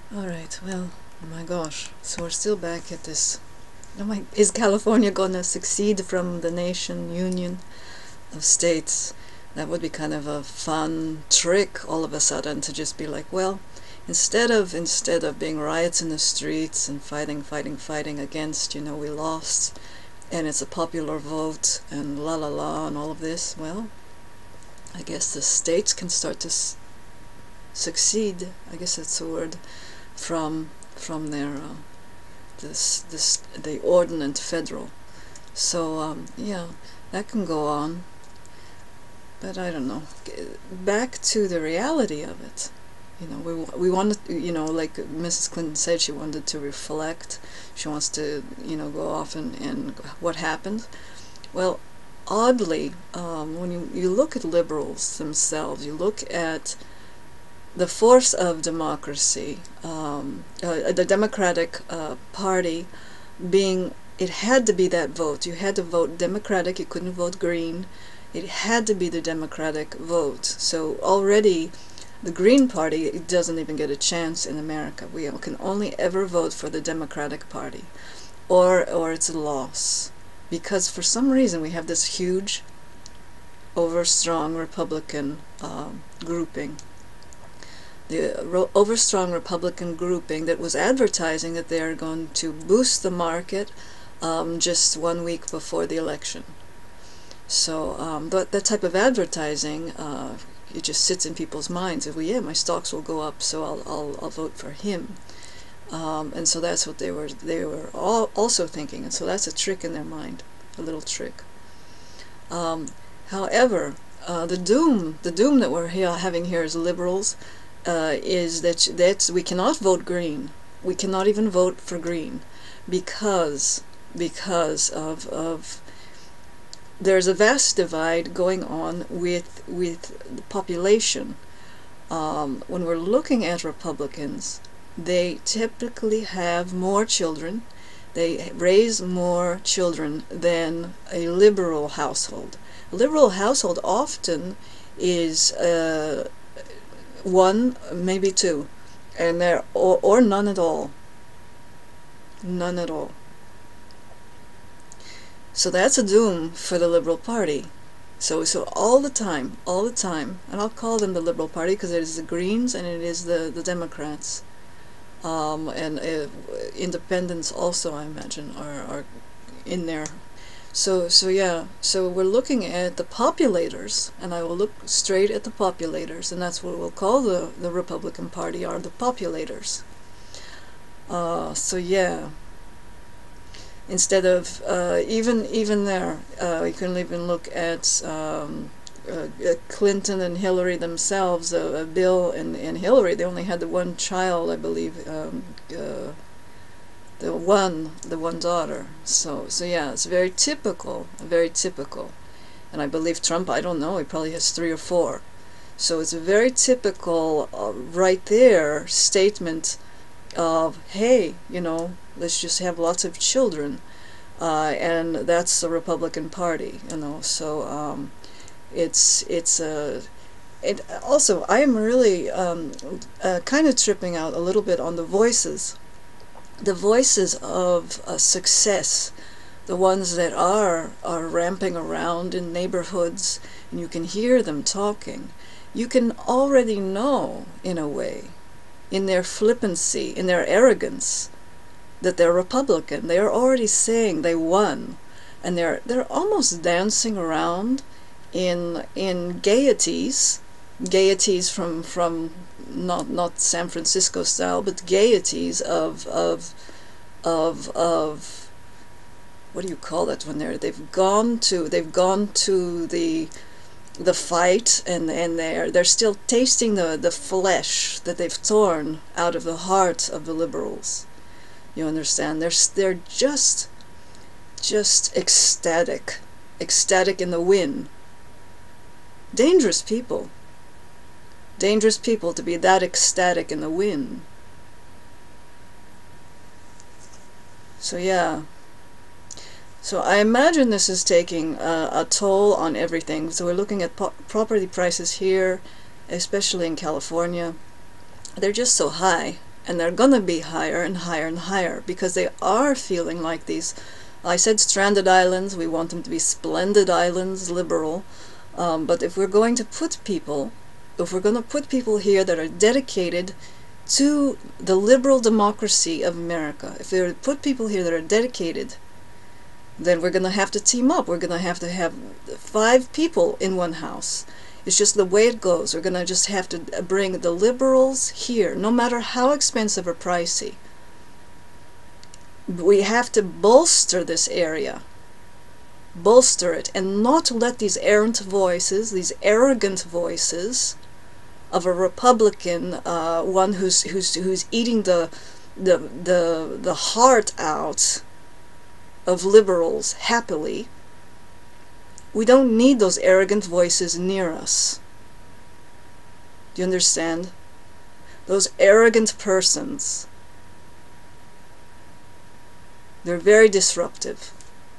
Alright, well, oh my gosh. So we're still back at this. Oh my, is California gonna succeed from the nation union of states? That would be kind of a fun trick all of a sudden to just be like, well, instead of being riots in the streets and fighting against, we lost and it's a popular vote and la la la and all of this, well, I guess the states can start to succeed. I guess that's the word, from their the ordinate federal. So yeah, that can go on, but I don't know. Back to the reality of it. We wanted, like Mrs. Clinton said, she wanted to reflect. She wants to, go off and what happened. Well, oddly, when you look at liberals themselves, you look at the force of democracy, the Democratic Party being, it had to be that vote. You had to vote Democratic, you couldn't vote Green. It had to be the Democratic vote. So already the Green Party, it doesn't even get a chance in America. We can only ever vote for the Democratic Party, or it's a loss. Because for some reason we have this huge, overstrong Republican grouping. The overstrong Republican grouping that was advertising that they are going to boost the market just 1 week before the election. So but that type of advertising, it just sits in people's minds. Well, yeah, my stocks will go up, so I'll vote for him. And so that's what they were also thinking, and so that's a trick in their mind, a little trick. However, the doom that we're having here as liberals is that we cannot vote Green. We cannot even vote for Green because of there's a vast divide going on with the population. When we're looking at Republicans, they typically have more children. They raise more children than a liberal household. A liberal household often is one, maybe two, and or none at all. None at all. So that's a doom for the Liberal Party. So all the time, and I'll call them the Liberal Party because it is the Greens and it is the Democrats, and independents also, I imagine, are in there. So yeah, so we're looking at the populators, and I will look straight at the populators, and that's what we'll call the Republican Party, are the populators. So yeah, instead of even there, you can even look at Clinton and Hillary themselves. Bill and Hillary, they only had the one child, I believe. The one daughter. So yeah, it's very typical, and I believe Trump, I don't know, he probably has 3 or 4. So it's a very typical right there statement of, hey, let's just have lots of children, and that's the Republican Party. So it's it also, I am really kind of tripping out a little bit on the voices of success, the ones that are ramping around in neighborhoods, and you can hear them talking. You can already know, in a way, in their flippancy, in their arrogance, that they're Republican. They are already saying they won, and they're almost dancing around in gaieties from not San Francisco style, but gaieties of what do you call that when they've gone to the fight, and they're still tasting the flesh that they've torn out of the heart of the liberals. You understand? They're just ecstatic in the win. Dangerous people to be that ecstatic in the win. So yeah, so I imagine this is taking a toll on everything. So we're looking at property prices here, especially in California. They're just so high. And they're gonna be higher and higher and higher, because they are feeling like these, I said stranded islands, we want them to be splendid islands, liberal. But if we're going to put people, if we're going to put people here that are dedicated to the liberal democracy of America, if we put people here that are dedicated, then we're going to have to team up. We're going to have 5 people in one house. It's just the way it goes. We're going to just have to bring the liberals here, no matter how expensive or pricey. We have to bolster this area. Bolster it, and not let these errant voices, these arrogant voices of a Republican, one who's eating the heart out of liberals happily. We don't need those arrogant voices near us. Do you understand? Those arrogant persons, they're very disruptive.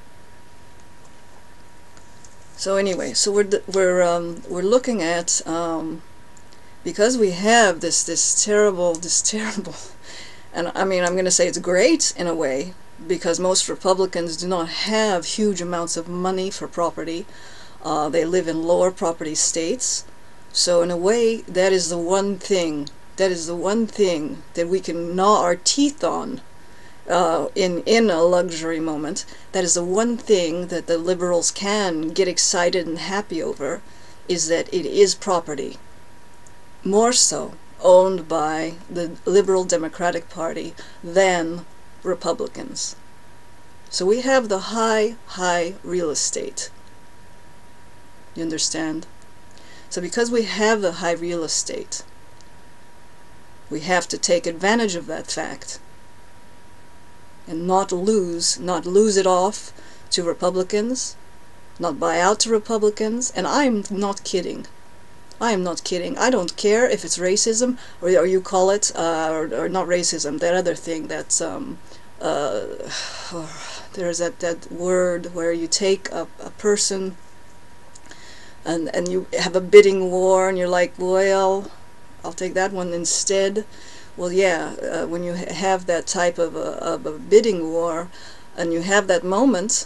So anyway, so we're looking at, because we have this terrible, and I mean, I'm going to say it's great in a way, because most Republicans do not have huge amounts of money for property. They live in lower property states. So in a way, that is the one thing that we can gnaw our teeth on in a luxury moment. That is the one thing that the liberals can get excited and happy over, is that it is property, more so owned by the liberal Democratic Party than Republicans. So we have the high real estate. You understand? So because we have the high real estate, we have to take advantage of that fact and not lose it off to Republicans, not buy out to Republicans. And I'm not kidding. I am not kidding. I don't care if it's racism, or you call it, or not racism, that other thing that's, there's that word where you take a person and you have a bidding war, and you're like, well, I'll take that one instead. Well, yeah, when you have that type of a bidding war, and you have that moment,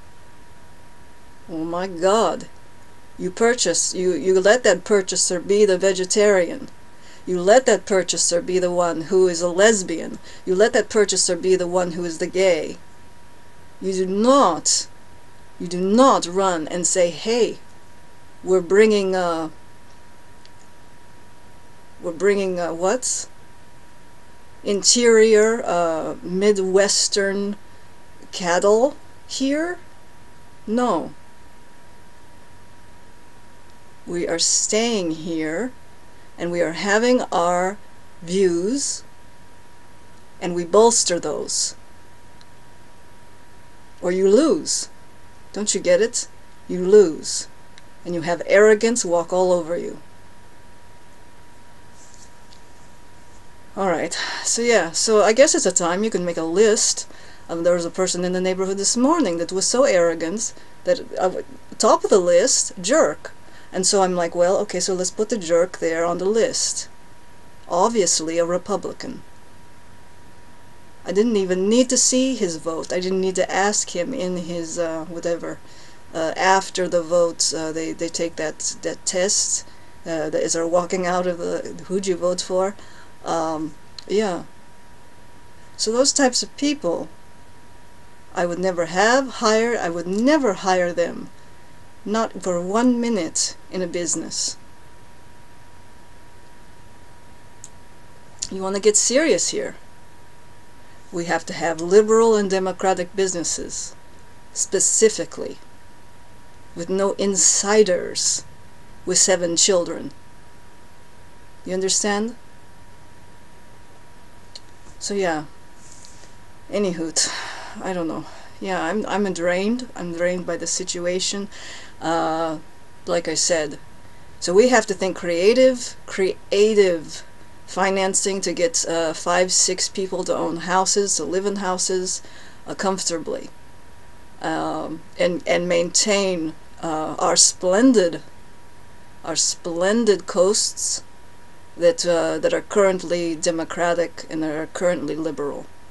oh my God, you let that purchaser be the vegetarian. You let that purchaser be the one who is a lesbian. You let that purchaser be the one who is the gay. You do not run and say, hey, we're bringing what? Interior, Midwestern cattle here? No. We are staying here, and we are having our views, and we bolster those. Or you lose. Don't you get it? You lose. And you have arrogance walk all over you. Alright, so yeah, so I guess it's a time you can make a list. There was a person in the neighborhood this morning that was so arrogant that, top of the list, jerk. And so I'm like, well, okay, so let's put the jerk there on the list. Obviously a Republican. I didn't even need to see his vote. I didn't need to ask him in his, whatever. After the vote, they take that test, as they're walking out of the, who'd you vote for? Yeah. So those types of people, I would never I would never hire them. Not for 1 minute in a business. You want to get serious here. We have to have liberal and democratic businesses, specifically, with no insiders with 7 children. You understand? So yeah. Anywho, I don't know. Yeah, I'm drained. I'm drained by the situation. Like I said, so we have to think creative financing to get 5-6 people to own houses, to live in houses comfortably, and maintain our splendid coasts, that are currently democratic and that are currently liberal.